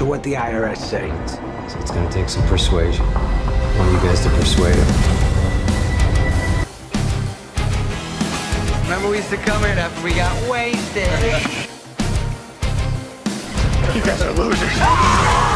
what the IRS say. So it's gonna take some persuasion. I want you guys to persuade him. Remember we used to come here after we got wasted. You guys are losers.